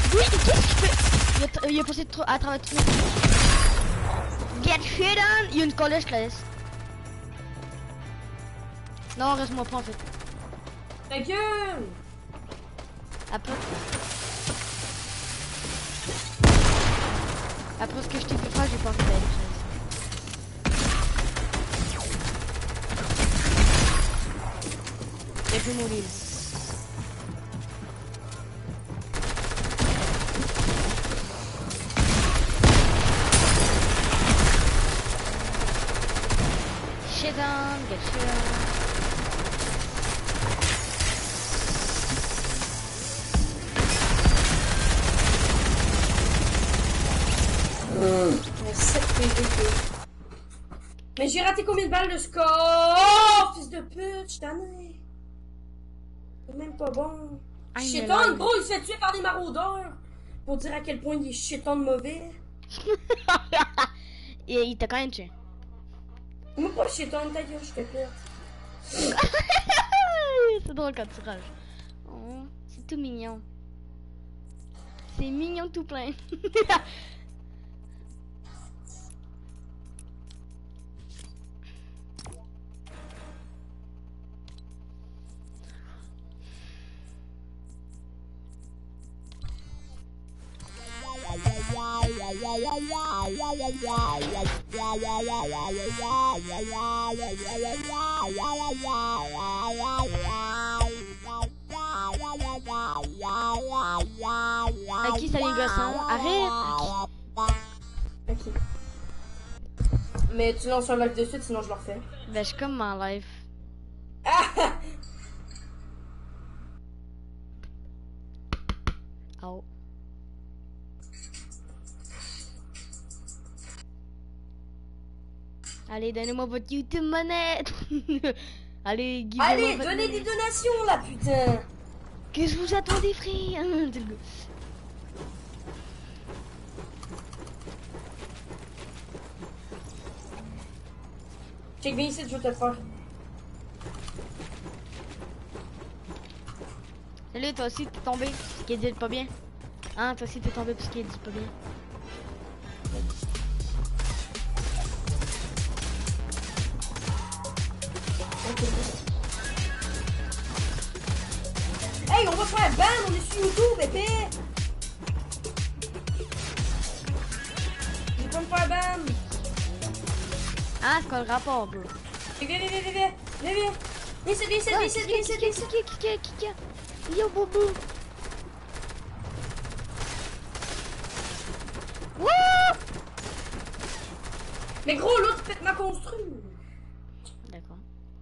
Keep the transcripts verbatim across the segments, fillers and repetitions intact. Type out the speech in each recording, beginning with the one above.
Oui, qu'est-ce qu'il fait? Il a, il a passé trop à travers tout. Get shit on. Il y a une collège, je la laisse. Non, reste-moi pas en fait. Ta gueule! Après. Après ce que je t'ai fait faire, j'ai pas envie d'aller faire ça. J'ai fait mourir. Shit on, get shit on. Mais j'ai raté combien de balles de score? Oh, fils de pute, je t'en ai. C'est même pas bon. Shit-on, gros, il se fait tuer par des maraudeurs. Pour dire à quel point il est shit-on mauvais. Et il t'a quand même tué. Moi pas shit-on, ta gueule, je te pète. C'est drôle quand tu rages. Oh, c'est tout mignon. C'est mignon tout plein. À qui ça les gossons? Arrête! Ok. Mais tu lances un live de suite, sinon je le refais. Ben, je suis comme en live. Ah! Oh. Allez, donnez-moi votre YouTube monnaie. Allez, Allez, donnez des donations là, putain. Qu'est-ce que vous attendez, frère? Check bien ici, je vais te le faire. Salut, toi aussi t'es tombé parce qu'il dit pas bien. Hein, toi aussi t'es tombé parce qu'il dit pas bien. Hey, on va faire un ban, on est sur YouTube, épée. Je vais pas me faire ban. Ah, c'est quoi le rapport, bro? Viens, viens, viens, viens, viens, viens, viens. Viens, c'est, viens, c'est, viens, c'est, viens, c'est, viens, c'est. Kika, Kika, Kika. Yo, boubou. Wouh! Mais gros, l'autre pète ma construit. D'accord.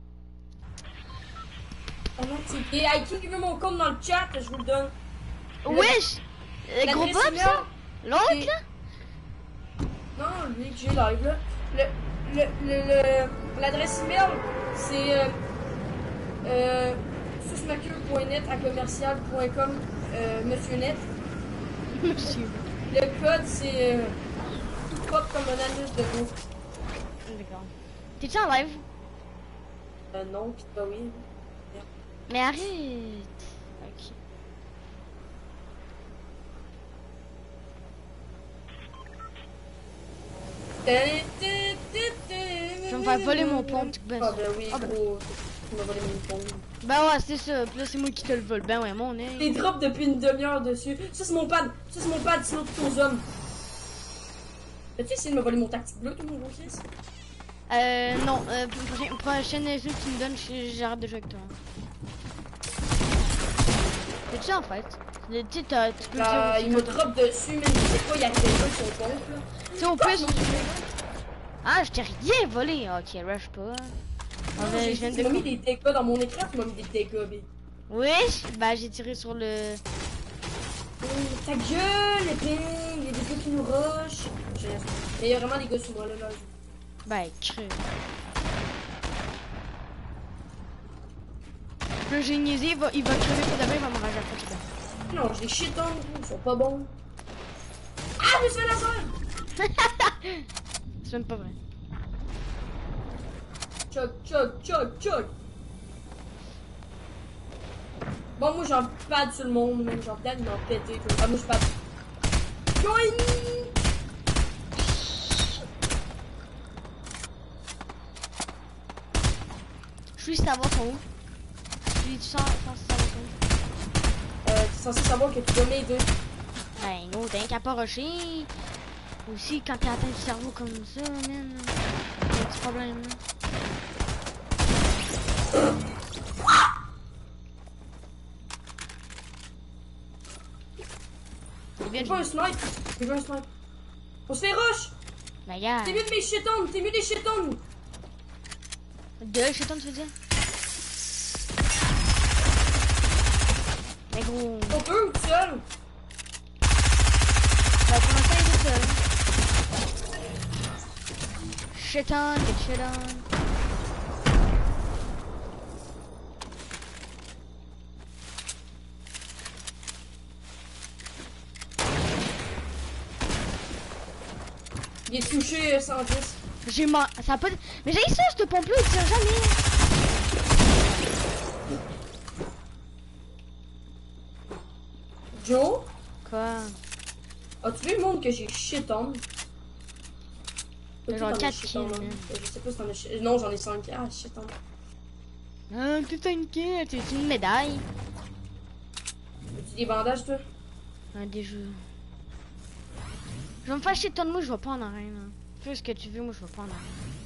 Et à qui veut mon compte dans le chat, je vous le donne. Wesh! Le gros Bob, ça? L'autre, là? Non, lui que j'ai live, là. Le, le, le, le, l'adresse email, c'est euh, euh, sousmaqueux point net à commercial point com, euh, monsieur net. Monsieur. Le code, c'est euh, tout pop comme un anus de gros. D'accord. T'es-tu en live? Euh, non, pis bah oui. Mais arrête! Ok. Je vais me faire voler mon pont, tu Ah ben oui, ah, ben. gros, tu m'as volé mon pont. Ben ouais, c'est ça. Puis là, c'est moi qui te le vole. Ben ouais, mon nez. Des drops depuis une demi-heure dessus. Ça, c'est mon pad. Ça, c'est mon pad, sinon tout aux hommes. As-tu essayé de me voler mon tactique bleu, tout mon gros Chris? Euh, non. Euh, prochaine, prochaine jeu que tu me donnes, j'arrête de jouer avec toi. C'est ça en fait. Tu sais, tu peux Là, dire il me drop dessus, mais je sais pas, il y a quelqu'un sur le pompe là. Tu sais, au plus. Ah, je t'ai rien volé. Ok, rush pas. Non, j'ai, je viens tu de m'as mis des dégâts dans mon écran, tu m'as mis des dégâts, B. Oui, bah j'ai tiré sur le. Oh, ta gueule, épée, il y a des gars qui nous rushent. Mais il y a vraiment des gars sur moi là, là. Bah, creux. Le j'ai niaisé, il va, il va crever tout d'abord, il va me rager après tout. Non, j'ai shit on, ils sont pas bons. Ah, je me suis fait la soeur. C'est même pas vrai. Choc, choc, choc, choc. Bon, moi, j'en pad sur le monde, même. Genre, peut-être, ils m'ont pété. Tout. Ah, moi, je pad. Yoing! Je suis savoir son où. Je suis censé savoir son où. Euh, t'es censé savoir que tu dois m'aider. Ben non, t'as un qu'à pas rusher. Aussi, quand t'es atteint du cerveau comme ça, man, y'a un petit problème. J'ai pas un snipe. J'ai pas un snipe. On se fait rush. Ben gars. T'es mieux de mes chétons. T'es mieux des chétons. Deux chétons, tu veux dire? Mais gros. On peut ou tout seul? Ben pour l'instant, il est tout seul. Chéton, get chéton. Il est touché euh, cent dix. J'ai ma... Ça peut... Mais j'ai ça, cette pompe-là, il tire jamais. Joe? Quoi? As-tu vu le monde que j'ai shit on? Genre T'en as quatre shit kills, on, man. hein? Je sais pas si t'en as shit... Non, j'en ai cinq. Ah, shit on. Ah, tout un kill, c'est une médaille. As-tu des bandages, toi? Un des jeux. Je vais me faire chéton de moi, je vais pas en arène. Fais ce que tu veux, moi je vais pas en arène.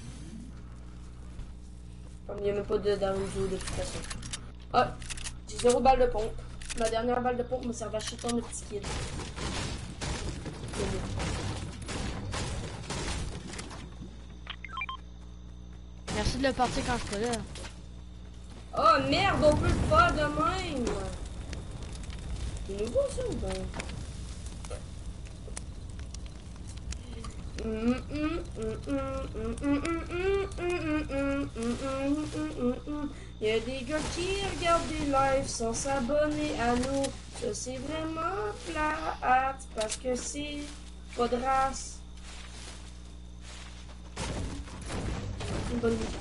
Comme il n'y a même pas de Daruzo de toute façon. Ah, j'ai zéro balle de pompe. Ma dernière balle de pompe me servait à shit on le petit kid. Merci de le partir quand je suis pas là. Oh merde, on peut le faire de même! C'est nouveau ça ou ben? Il y a des gars qui regardent des lives sans s'abonner à nous. Ça c'est vraiment plate parce que c'est pas de race. Une bonne idée.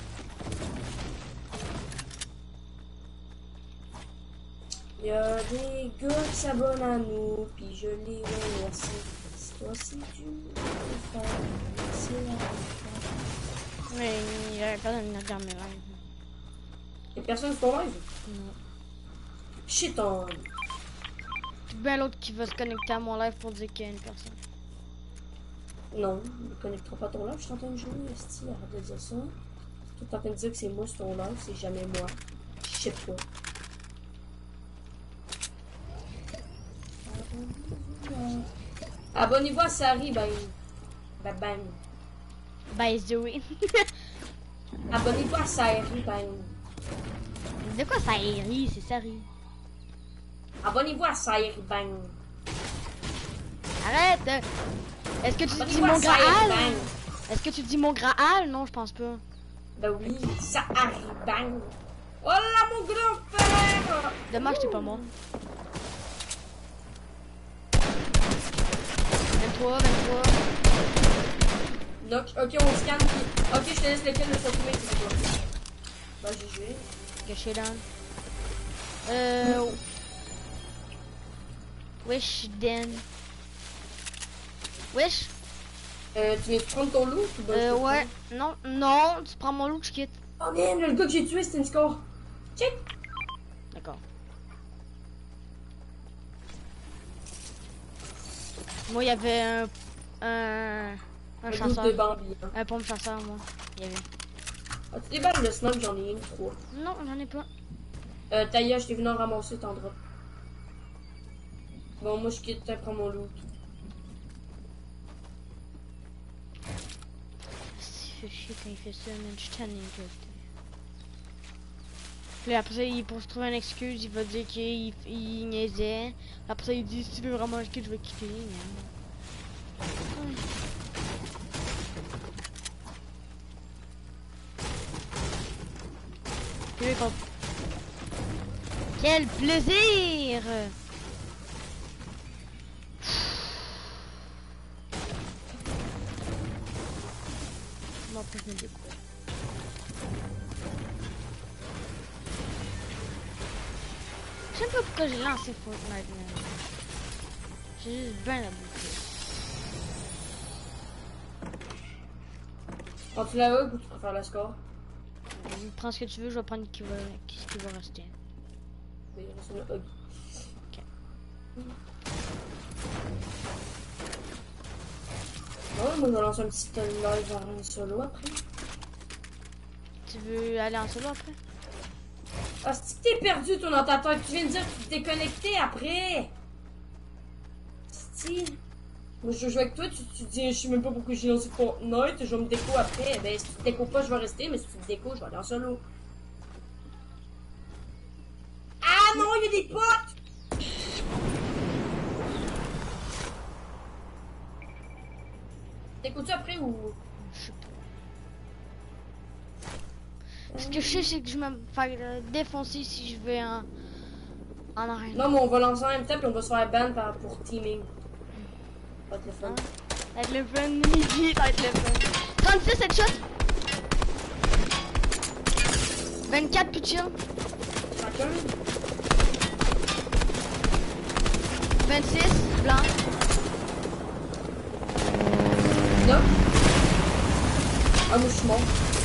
Il y a des gars qui s'abonnent à nous, puis je les remercie. Toi si tu veux faire, c'est la faire. Mais il y a personne qui regarde mes lives. Y'a personne sur ton live? Non. Shit on. Tout bien l'autre qui va se connecter à mon live pour dire qu'il y a une personne. Non, ne connectera pas ton live, je suis en train de jouer, esti, arrête de dire ça. Tu es en train de dire que c'est moi sur ton live, c'est jamais moi. Je sais pas. Abonnez-vous à Sari, ben. Ben, ben. By the way. Abonnez-vous à Sari, ben. De quoi ça rit, c'est sérieux. Abonnez-vous à Sari, ben. Arrête! Est-ce que tu dis Abonnez-vous à mon Sari, Graal? ben. Est-ce que tu dis mon Graal? Non, je pense pas. Ben oui, Sari, ben. Oh là, mon grand-père! Dommage, t'es pas mort. vingt-trois, vingt-trois. Donc, ok, on scanne. Puis... Ok, je te laisse lequel de s'occuper, c'est quoi? Bah, j'ai joué. Caché là. Euh. Wesh, Dan. Wesh? Euh, tu viens de prendre ton loot ou ben, je Euh, te ouais. Non, non, tu prends mon loot, je quitte. prends? Oh man, le gars que j'ai tué, c'était une score. Check! D'accord. Moi, il y avait un. Un. Un Un chasseur. loot de Bambi. Hein. Un pompe chasseur, moi. Il y avait. As-tu des balles de snipe? J'en ai une, trois. Non, j'en ai pas. Euh, Taïa, je t'ai venu en ramasser, t'en drop. Bon, moi, je quitte, t'as prends mon loot. C'est fait chier quand il fait ça, man. Je suis tanné, quoi. Puis après ça, il, pour se trouver une excuse, il va dire qu'il il niaisait. Après ça, il dit si tu veux vraiment quitter, je vais quitter. Mais... Ouais. Puis, quand... Quel plaisir! Bon, après, je me découvre. Je sais pas pourquoi j'ai lancé Fortnite, man. J'ai juste bien la boucle. Quand tu la hug ou tu préfères le score? Prends ce que tu veux, je vais prendre qui va, qui, ce qui va rester. Oui, il reste le hug. Ok. Ouais, moi je vais lancer un petit live en solo après. Tu veux aller en solo après? Ah, c'est que t'es perdu ton ordinateur, tu viens de dire que tu t'es connecté après. Si. Moi je joue avec toi, tu, tu dis je sais même pas pourquoi j'ai lancé Fortnite, je vais me déco après. Ben si tu te déco pas, je vais rester, mais si tu te déco, je vais aller en solo. Ah non, il y a des potes! T'écoutes-tu après ou. Je sais pas. Ce que je sais, c'est que je vais me faire euh, défoncer si je vais en, en arène. Non, mais on va lancer en même temps, puis on va se faire ban par, pour teaming. Ça va être le fun. Ça va être le fun, midi, ça va être le fun. trente-six headshot. vingt-quatre plus chill. Chacun? vingt-six, blanc. Là? Ah, moi je suis mort.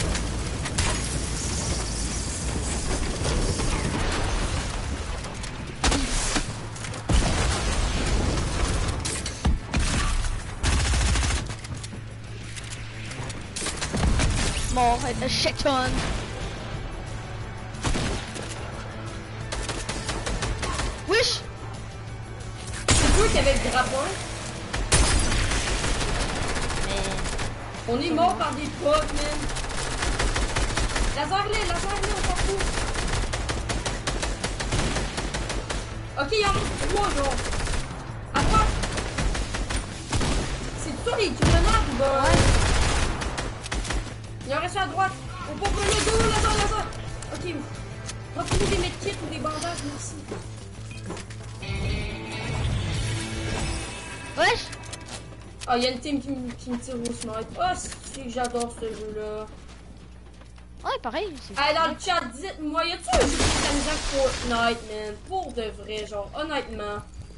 Mort, un shit ton. Wesh! C'est toi qui avait le grappin. Mais... On est mort par des potes, man. Laser-les, laser-les, on s'en fout. Ok, il y en a trois, genre. À droite. C'est toi les grenades ou bah? Ouais. Il en reste à droite. On peut prendre le dos, laser, laser. Ok, retrouvez des medkits ou des bandages, merci. Wesh! Ah, il y a une team qui, me- qui me tire au snipe. Ah, c'est que j'adore ce jeu-là. Ouais, pareil. c'est- Allez, dans le chat, dites-moi, y a-tu un jeu qui est amusant que Fortnite, man? Pour de vrai, genre, honnêtement.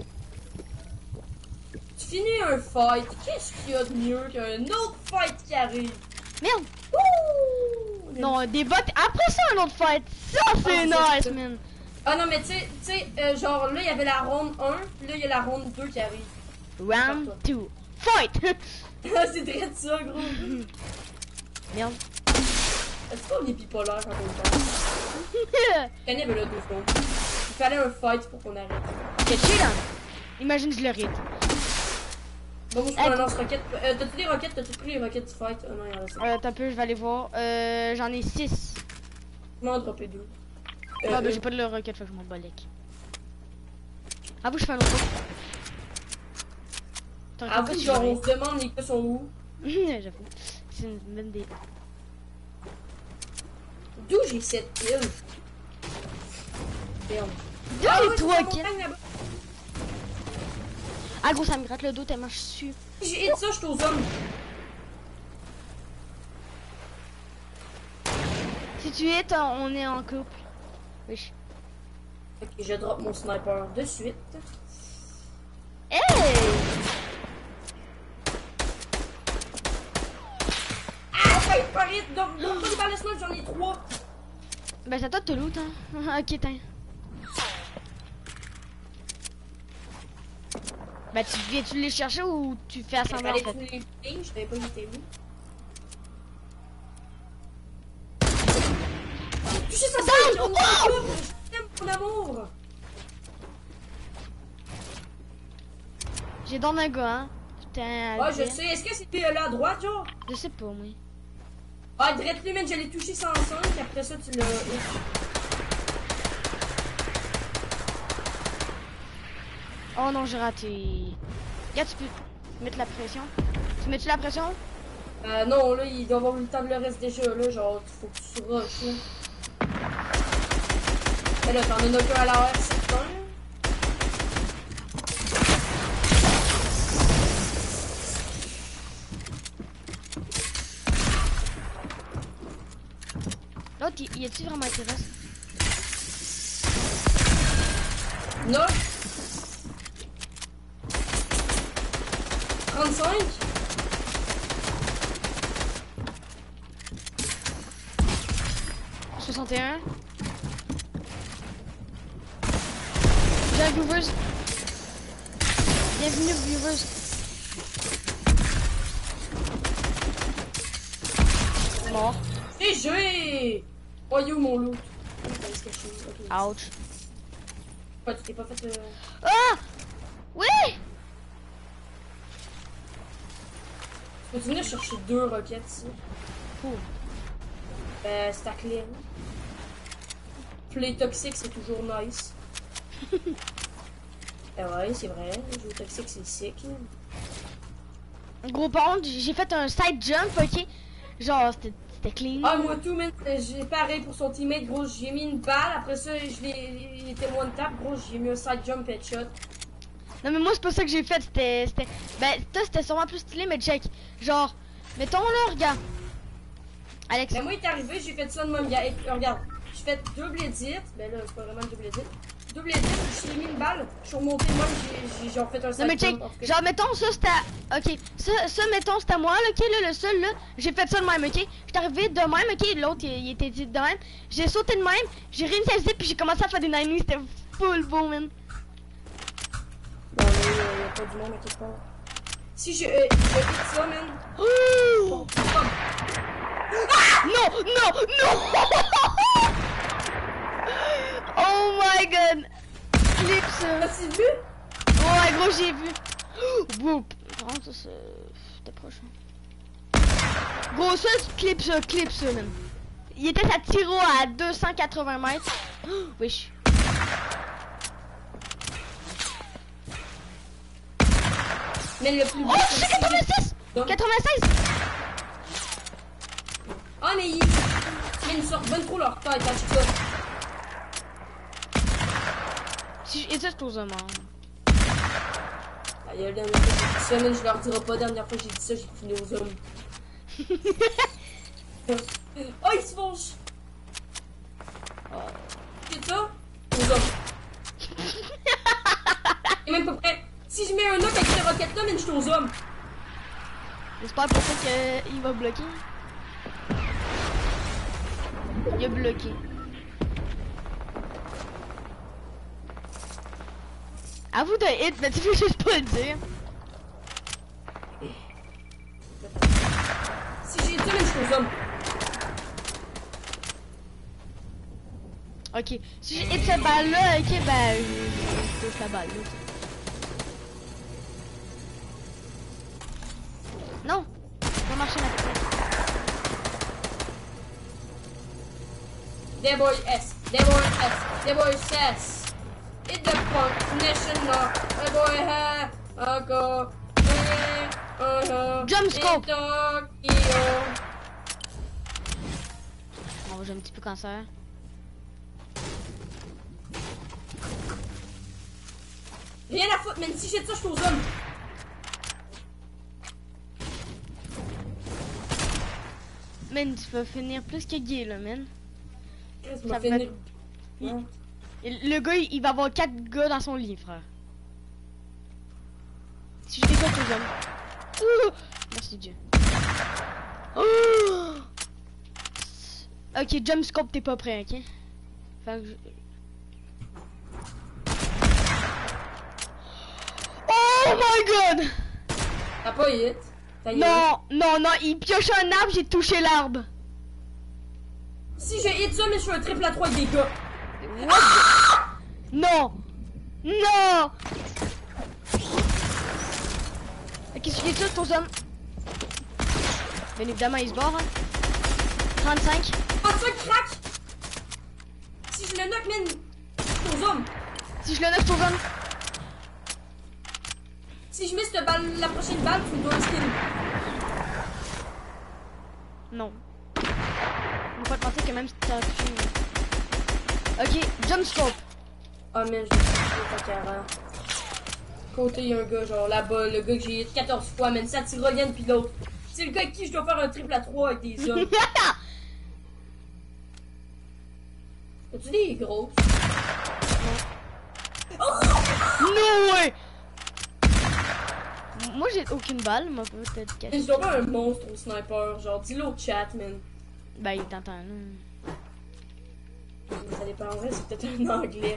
Tu finis un fight, qu'est-ce qu'il y a de mieux qu'un autre fight qui arrive? Merde! Ouh! Non, des bots. Après ça, un autre fight. Ça, c'est Ah, nice, c'est- man. Ah non, mais tu sais, tu sais, euh, genre, là, il y avait la ronde un, puis là, il y a la ronde deux qui arrive. Round two. Fight! Ah, c'est très de ça, gros. Merde. Est-ce qu'on est bipolaire quand on parle? Tenez, mais là, deux secondes. Il fallait un fight pour qu'on arrête. C'est chill, hein? Imagine, je le rate. Bon, moi, je prends un lance-roquette. Euh, t'as-tu les roquettes? T'as-tu pris les roquettes du fight? Ah non, il y en a ça. Euh, t'as peu, je vais aller voir. Euh, j'en ai six. Je m'en ai droppé deux. Ah, Euh, bah, euh, j'ai pas de le rocket, fait que je m'en balèque. Ah, vous, je fais un autre tour. T'as Avoue, raison, genre, tu on se demande les gars sont où. J'avoue. C'est une bonne idée. D'où j'ai cette île? Merde. Deux Ah les ouais, trois c'est la kills. montagne, là-bas. Ah, gros, ça me gratte le dos tellement je suis. J'ai hit ça, je suis aux hommes. Si tu es, t'en- on est en couple. Oui. Ok, je drop mon sniper de suite. Hey! Ah, ça il paraît. Donc, donc, pas de balle de snipe, j'en ai trois. Ben, c'est à toi de te loot, hein. Ok, t'in. Ben, tu viens-tu les chercher ou tu fais assembler en Fallait fait? tuer les filles, je savais pas où était où. Touché sa tête! Oh mon Dieu! Je t'aime, mon amour! J'ai dans un gars, hein. Putain. Ah, je sais. Est-ce que c'était là à droite, genre? Je sais pas, moi. Ah, direct lui, man, j'allais toucher cent cinq, après ça, tu l'as. Oh non, j'ai raté. Regarde, tu peux mettre la pression. Tu mets-tu la pression? Euh, non, là, il doit avoir eu le temps de le reste déjà, là, genre, faut que tu rushes, là. Mais là, t'en as knocké un à l'arrière, certain. L'autre, y, y a-tu vraiment intéressant? neuf. trente-cinq. soixante et un. J'ai un viewers. Bienvenue viewers. Mort. Et j'ai. Oh, you mon loot. Okay. Ouch. Ouais, tu t'es pas fait. Euh... Ah! Oui! Peux-tu venir chercher deux roquettes ici? Cool. Euh, c'est à clé. Play toxique, c'est toujours nice. Eh ouais, c'est vrai. Jouer toxique, c'est sick. Gros, par contre, j'ai fait un side jump, ok? Genre, c'était clean. Ah, moi tout, man. J'ai pareil pour son teammate, gros. J'ai mis une balle. Après ça, je l'ai. Il était one tap, gros. J'ai mis un side jump headshot. Non, mais moi, c'est pas ça que j'ai fait. C'était. c'était Ben, ça, c'était sûrement plus stylé, mais check. Genre, mettons là, regarde. Alex. Mais moi, il est arrivé, j'ai fait ça de même. Gars. Et, regarde, j'ai fait double edit. Ben là, c'est pas vraiment double edit. Double edit, j'ai mis une balle. Je suis remonté, moi, j'ai genre fait un side Non, mais check. jump. Genre, mettons, ça, c'était. Ok. Ça, ça, mettons, c'était moi, là, ok, là, le seul, là. J'ai fait ça de même, ok. J'étais arrivé de même, ok. L'autre, il, il était dit de même. J'ai sauté de même. J'ai réinitialisé, puis j'ai commencé à faire des nineties. C'était full beau, man. Bon, là, il y a pas du monde à quelque part. Si je. Euh, je hit ça, man. Ouh! Bon, comme. Non, non, non! Oh my god! Clip ça! T'as-tu vu? Ouais, gros, j'ai vu! Boop! Par contre, ça, c'était proche. Gros, ça, clip ça, clip ça, même. Il était à tiro à deux cent quatre-vingts mètres. Wesh. Mais le plus beau. Oh, c'est quatre-vingt-six! quatre-vingt-seize! Ah, mais ils. Mais ils sortent bonne trop leur tête, t'as ça. Si je... Et ça, c'est aux hommes, hein. Ah, il y a la dernière fois que j'ai dit ça, mais je leur dirai pas. La dernière fois que j'ai dit ça, j'ai fini aux hommes. Oh, ils se font. C'est ça? Aux hommes. Et même pas prêt. Si je mets un knock avec ces roquettes là, mais je suis aux hommes. J'espère pour ça qu'il va bloquer. Il a bloqué. À vous de hit, mais tu veux juste pas le dire. Si j'ai ça, mais je suis aux hommes. Ok, si j'ai hit cette balle là, ok, ben je, je touche la balle là. Non, ça va marcher là. Des boys S, des boys S, des boys S. Hit the point, nation law. Des boys ha, encore. Jump scope. Tokyo. Bon, j'ai un petit peu cancer. Rien à foutre, même si j'ai ça, je suis aux hommes. Man, tu vas finir plus que gay là, man. Ça Ça va va- finir. Il- Ouais. Le gars, il il va avoir quatre gars dans son lit, frère. Si je décolle aux hommes. Ouh! Merci Dieu. Oh! Ok, jump scope, t'es pas prêt, ok? Fait que je... Oh my god! T'as pas hit. T'as hit. Non, non, non, il pioche un arbre, j'ai touché l'arbre. Si je hit ça, mais je suis un triple à trois avec des gars. What? Non! Non! Ok, si je ça, ton homme. Bien évidemment, il se barre, hein. trente-cinq. Ah, ça craque! Si je le knock, man, je suis aux hommes. Si je le note, ton homme. Si je mets cette balle, la prochaine balle, tu me dois un skin. Non. On va pas te mentir que même si t'as touché. Ok, jump scope. Ah, man, je l'ai fait carrément. Côté, il y a un gars, genre là-bas, le gars que j'ai hit quatorze fois, man, ça tyrolienne, pis l'autre. C'est le gars avec qui je dois faire un triple à trois avec des hommes. As-tu des grosses? No way! Moi j'ai aucune balle, moi peut-être Mais caché. je dois pas un monstre au sniper, genre dis-le au chat, man. Ben il t'entend là. Ça dépend, en vrai, c'est peut-être un anglais.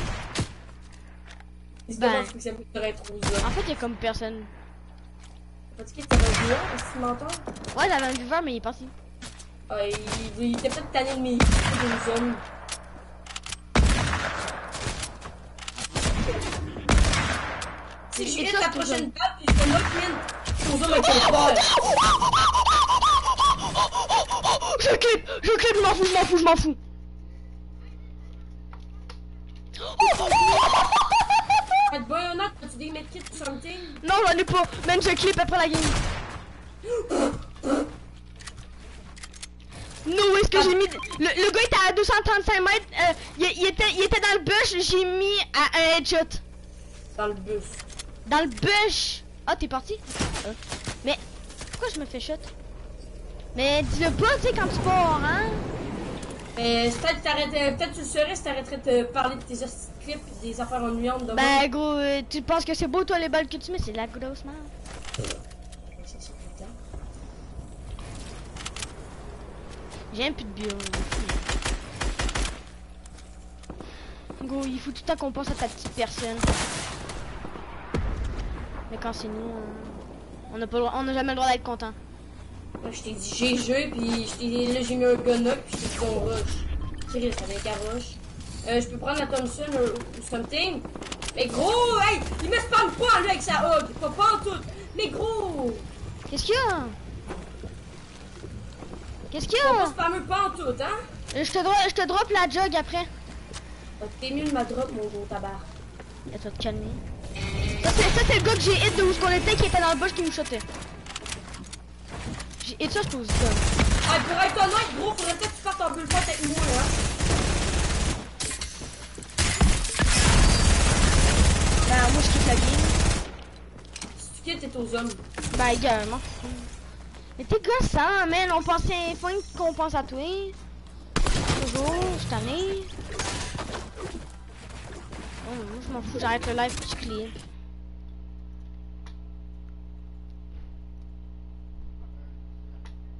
Il se Ben. demande ce que ça peut être aux hommes. En fait il y a comme personne. Parce que t'avais un joueur, est-ce que tu m'entends? Ouais j'avais un viewer mais il est parti. Ah, il, il, il était peut-être tanné de mes aux hommes. Si je Et hit ça, la c'est prochaine tout balle, puis je vais knock in aux hommes avec le ball. Je clip! Je clip, je m'en fous, je m'en fous, je m'en fous! Faites pas un autre, as-tu des medkits ou something? Non j'en ai pas, même je clip après la game. No, est-ce que j'ai mis... Le, le gars était à deux cent trente-cinq mètres, euh, il, il, était, il était dans le bush, j'ai mis à un headshot. Dans le bus. Dans le bush. Ah t'es parti? Euh. Mais pourquoi je me fais shot? Mais dis-le pas, tu sais, quand tu pars, hein? Mais peut-être t'arrêtais, peut-être tu le saurais si t'arrêterais de te parler de tes hosties de clips et des affaires ennuyantes de Ben gros, euh, tu penses que c'est beau toi les balles que tu mets, c'est de la grosse merde. C'est ça, putain. J'ai un peu de bio. Gros, il faut tout le temps qu'on pense à ta petite personne. Mais quand c'est nous, euh, on n'a pas le droit- on n'a jamais le droit d'être content. Moi, je t'ai dit G G, puis je t'ai là j'ai mis un gun up, puis je t'ai dit on rush. Sérieux, ça avec un rush. Euh, je peux prendre la Thompson ou, ou something. Mais gros, hey, il me spam pas lui avec sa hog, pas pas en tout. Mais gros, Qu'est-ce qu'il y a? Qu'est-ce qu'il y on pas a? spammer pas en tout, hein. Euh, Je te, dro je te drop la jog après. Donc, t'es mieux de ma drop, mon gros tabac. Et toi te calmer. Ça c'est ça, c'est le gars que j'ai hit de où ce qu'on était qui était dans le bush qui nous shotait. J'ai hit ça, je pose ça. Ah, pour être honnête, gros, faudrait peut-être que tu fasses un peu le fort avec moi, hein. Ben moi je quitte la game. Si tu quittes, t'es aux hommes. Ben également. Mais t'es gossant, man, on pensait faut qu'on pense à toi. Toujours, cette année. Oh, moi je m'en fous, j'arrête le live puis je clip.